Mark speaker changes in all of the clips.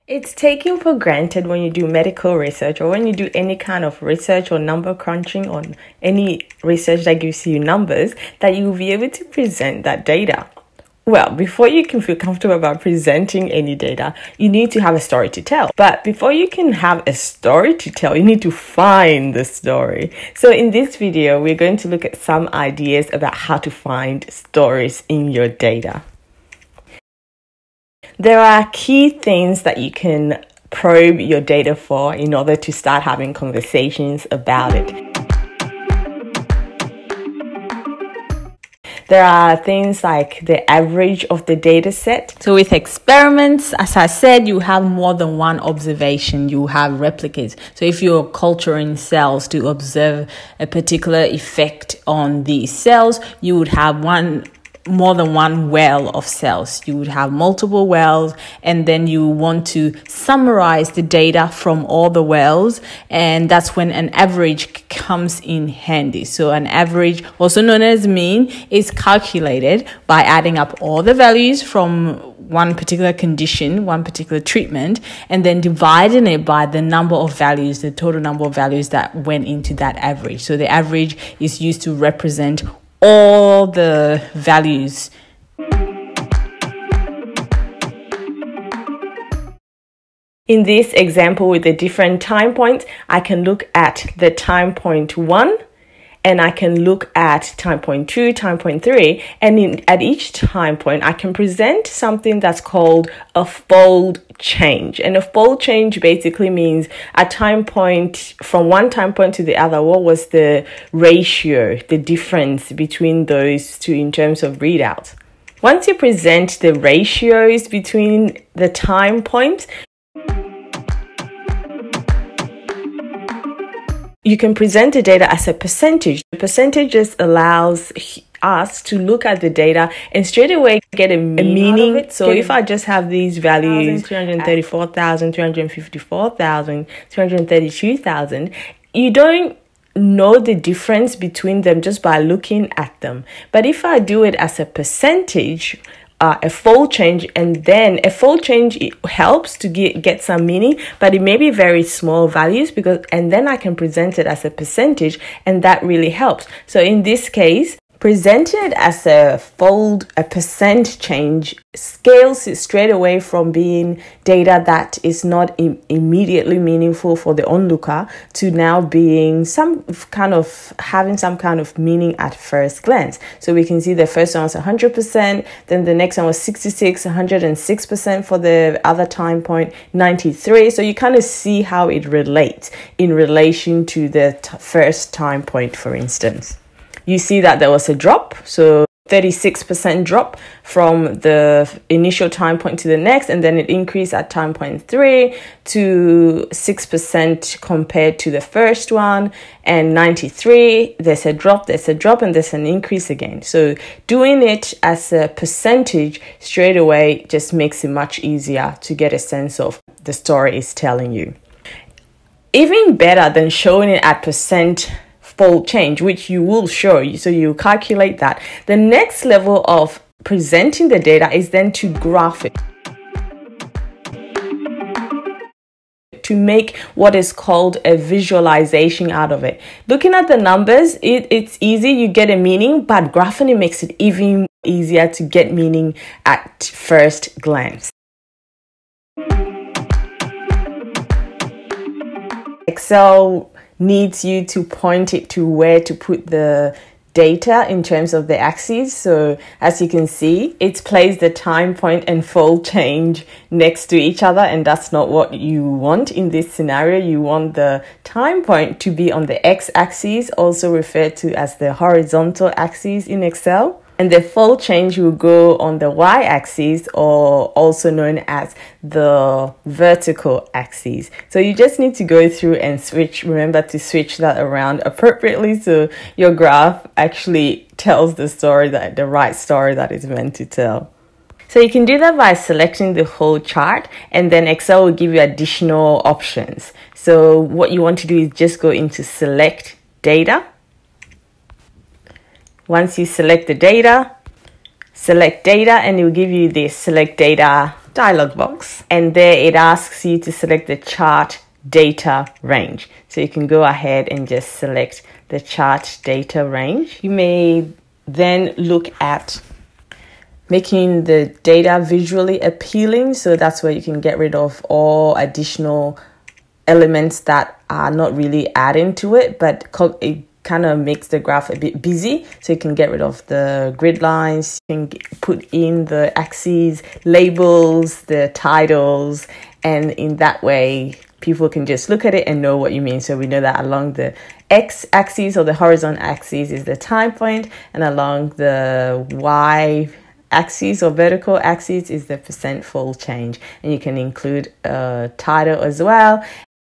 Speaker 1: It's taken for granted when you do medical research or when you do any kind of research or number crunching on any research that gives you numbers that you'll be able to present that data. Well, before you can feel comfortable about presenting any data, you need to have a story to tell. But before you can have a story to tell, you need to find the story. So in this video, we're going to look at some ideas about how to find stories in your data. There are key things that you can probe your data for in order to start having conversations about it. There are things like the average of the data set. So with experiments, as I said, you have more than one observation. You have replicates. So if you're culturing cells to observe a particular effect on these cells, you would have more than one well of cells. You would have multiple wells, and then you want to summarize the data from all the wells, and that's when an average comes in handy. So an average, also known as mean, is calculated by adding up all the values from one particular condition, one particular treatment, and then dividing it by the number of values, the total number of values that went into that average. So the average is used to represent all the values. In this example with the different time points, I can look at the time point 1, and I can look at time point 2, time point 3, and at each time point, I can present something that's called a fold change. And a fold change basically means a time point from one time point to the other. What was the ratio, the difference between those two in terms of readouts? Once you present the ratios between the time points, you can present the data as a percentage. The percentage just allows us to look at the data and straight away get a meaning of it. So if I just have these values, 334,000, 354,000, 332,000, you don't know the difference between them just by looking at them. But if I do it as a percentage, a fold change, and then a fold change, it helps to get some meaning, but it may be very small values and then I can present it as a percentage, and that really helps. So in this case, presented as a percent change scales it straight away from being data that is not immediately meaningful for the onlooker to now being having some kind of meaning at first glance. So we can see the first one was 100%, then the next one was 66, 106% for the other time point, 93. So you kind of see how it relates in relation to the first time point, for instance. You see that there was a drop, so 36% drop from the initial time point to the next, and then it increased at time point 3 to 6% compared to the first one, and 93, there's a drop, and there's an increase again. So doing it as a percentage straight away just makes it much easier to get a sense of the story is telling you. Even better than showing it at percent fold change, which you will show you, so you calculate that. The next level of presenting the data is then to graph it, to make what is called a visualization out of it. Looking at the numbers, it's easy, you get a meaning, but graphing it makes it even easier to get meaning at first glance. Excel needs you to point it to where to put the data in terms of the axes. So as you can see, it's placed the time point and fold change next to each other, and that's not what you want in this scenario. You want the time point to be on the x-axis, also referred to as the horizontal axis in Excel. And the fold change will go on the y-axis, or also known as the vertical axis. So you just need to go through and remember to switch that around appropriately so your graph actually tells the right story that it's meant to tell. So you can do that by selecting the whole chart, and then Excel will give you additional options. So what you want to do is just go into Select Data. Once you select the data, select data, and it will give you this select data dialog box, and there it asks you to select the chart data range. So you can go ahead and just select the chart data range. You may then look at making the data visually appealing. So that's where you can get rid of all additional elements that are not really adding to it, but it kind of makes the graph a bit busy. So you can get rid of the grid lines, you can put in the axes, labels, the titles, and in that way people can just look at it and know what you mean. So we know that along the x-axis or the horizontal axis is the time point, and along the y-axis or vertical axis is the percent fold change. And you can include a title as well.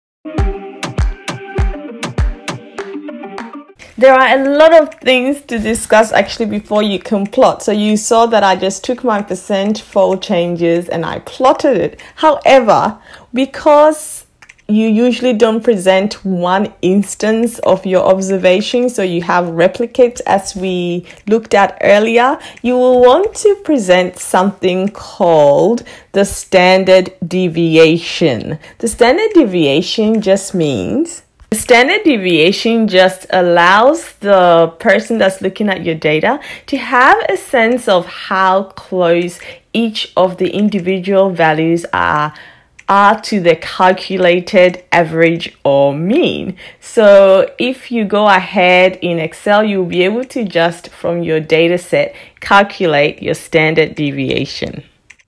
Speaker 1: There are a lot of things to discuss actually before you can plot. So you saw that I just took my percent fold changes and I plotted it. However, because you usually don't present one instance of your observation, so you have replicates as we looked at earlier, you will want to present something called the standard deviation. The standard deviation just means the standard deviation just allows the person that's looking at your data to have a sense of how close each of the individual values are to the calculated average or mean. So if you go ahead in Excel, you'll be able to just from your data set calculate your standard deviation.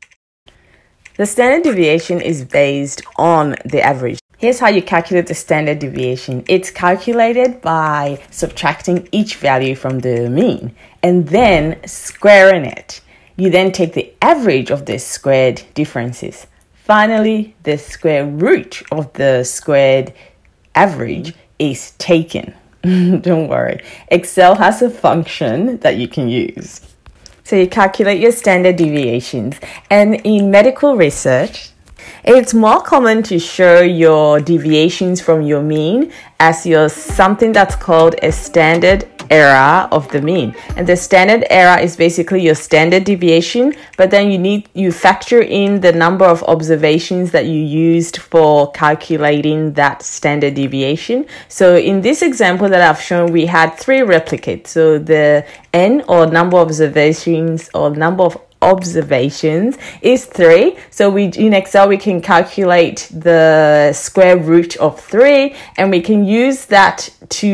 Speaker 1: The standard deviation is based on the average. Here's how you calculate the standard deviation. It's calculated by subtracting each value from the mean and then squaring it. You then take the average of the squared differences. Finally, the square root of the squared average is taken. Don't worry. Excel has a function that you can use. So you calculate your standard deviations. And in medical research, it's more common to show your deviations from your mean as your something that's called a standard error of the mean. And the standard error is basically your standard deviation, but then you factor in the number of observations that you used for calculating that standard deviation. So in this example that I've shown, we had 3 replicates. So the n, or number of observations, or number of observations, is 3. So in Excel we can calculate the square root of 3, and we can use that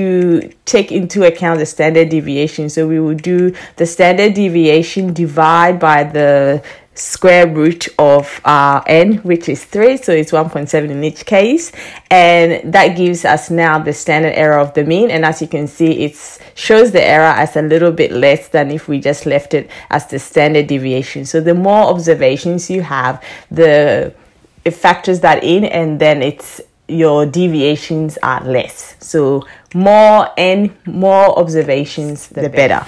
Speaker 1: to take into account the standard deviation. So we will do the standard deviation divide by the square root of n, which is 3, so it's 1.7 in each case, and that gives us now the standard error of the mean. And as you can see, it shows the error as a little bit less than if we just left it as the standard deviation. So the more observations you have, it factors that in, and then your deviations are less. So more n, more observations, the better.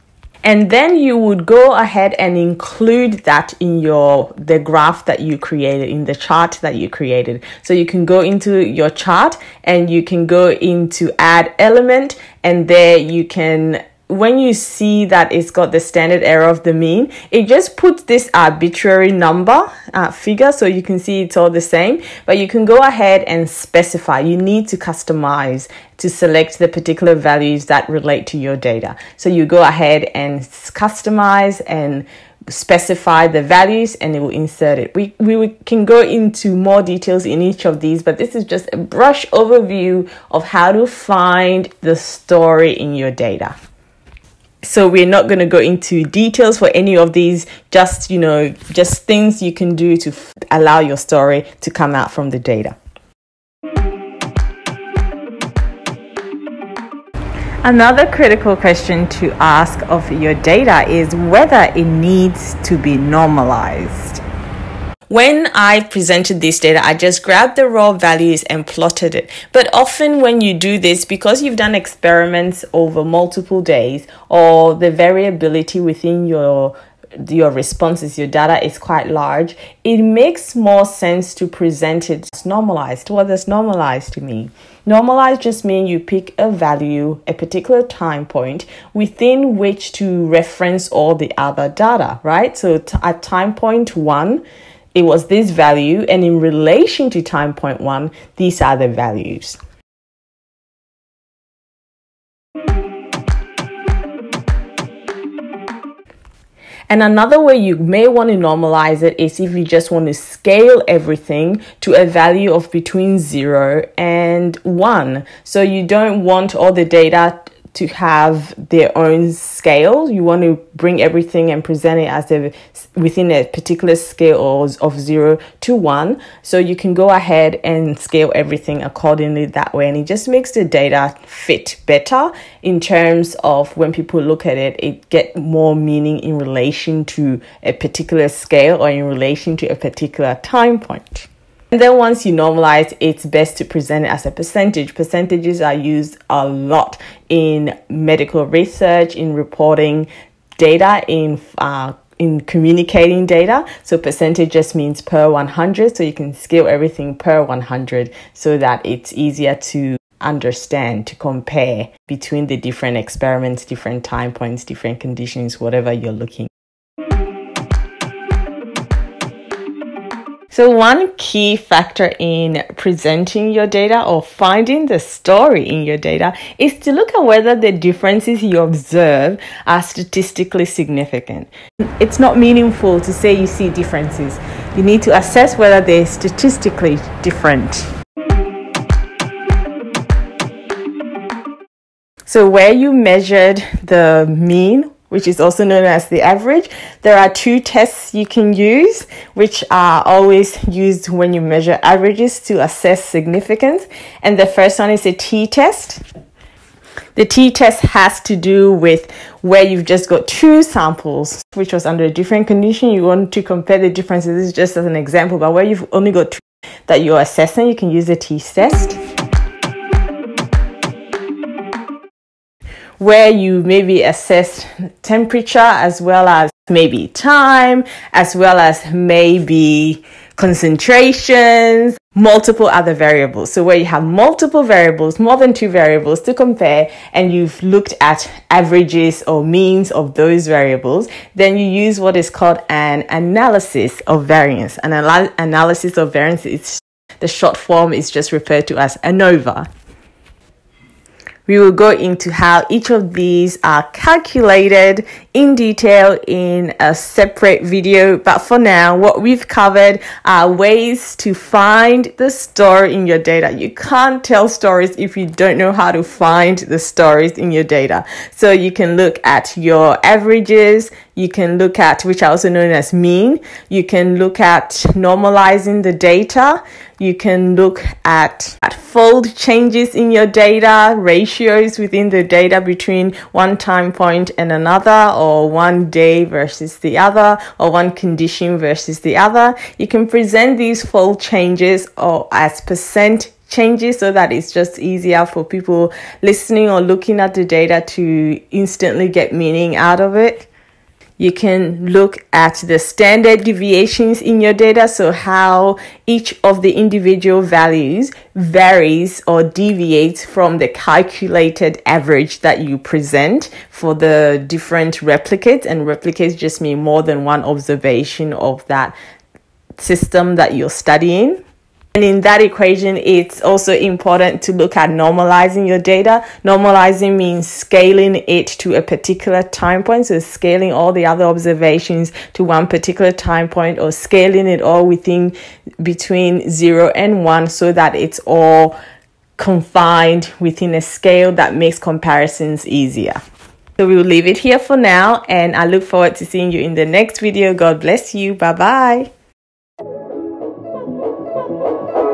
Speaker 1: And then you would go ahead and include that in the graph that you created, in the chart that you created. So you can go into your chart and you can go into add element, and there you can, when you see that it's got the standard error of the mean, it just puts this arbitrary number figure, so you can see it's all the same, but you can go ahead and specify. You need to customize to select the particular values that relate to your data. So you go ahead and customize and specify the values, and it will insert it. We can go into more details in each of these, but this is just a brush overview of how to find the story in your data. So we're not going to go into details for any of these, just things you can do to allow your story to come out from the data. Another critical question to ask of your data is whether it needs to be normalized. When I presented this data, I just grabbed the raw values and plotted it. But often when you do this, because you've done experiments over multiple days, or the variability within your responses, your data is quite large, it makes more sense to present it as normalized. What does normalized mean? Normalized just means you pick a value, a particular time point within which to reference all the other data, right? So at time point 1, it was this value, and in relation to time point 1, these are the values. And another way you may want to normalize it is if you just want to scale everything to a value of between 0 and 1. So you don't want all the data to have their own scale. You want to bring everything and present it as within a particular scale of 0 to 1. So you can go ahead and scale everything accordingly that way. And it just makes the data fit better in terms of when people look at it, it gets more meaning in relation to a particular scale or in relation to a particular time point. And then once you normalize, it's best to present it as a percentage. Percentages are used a lot in medical research, in reporting data, in communicating data. So percentage just means per 100. So you can scale everything per 100 so that it's easier to understand, to compare between the different experiments, different time points, different conditions, whatever you're looking. So one key factor in presenting your data or finding the story in your data is to look at whether the differences you observe are statistically significant. It's not meaningful to say you see differences. You need to assess whether they're statistically different. So where you measured the mean, which is also known as the average, there are 2 tests you can use, which are always used when you measure averages to assess significance. And the first one is a t-test. The t-test has to do with where you've just got 2 samples, which was under a different condition. You want to compare the differences. This is just as an example, but where you've only got 2 that you're assessing, you can use the t-test. Where you maybe assess temperature as well as maybe time, as well as maybe concentrations, multiple other variables. So where you have multiple variables, more than 2 variables to compare, and you've looked at averages or means of those variables, then you use what is called an analysis of variance. An analysis of variance is the short form is just referred to as ANOVA. We will go into how each of these are calculated in detail in a separate video. But for now, what we've covered are ways to find the story in your data. You can't tell stories if you don't know how to find the stories in your data. So you can look at your averages. You can look at, which are also known as mean. You can look at normalizing the data. You can look at fold changes in your data, ratios within the data between one time point and another, or one day versus the other, or one condition versus the other. You can present these fold changes or as percent changes so that it's just easier for people listening or looking at the data to instantly get meaning out of it. You can look at the standard deviations in your data, so how each of the individual values varies or deviates from the calculated average that you present for the different replicates. And replicates just mean more than one observation of that system that you're studying. And in that equation, it's also important to look at normalizing your data. Normalizing means scaling it to a particular time point. So scaling all the other observations to one particular time point, or scaling it all between 0 and 1 so that it's all confined within a scale that makes comparisons easier. So we will leave it here for now, and I look forward to seeing you in the next video. God bless you. Bye-bye.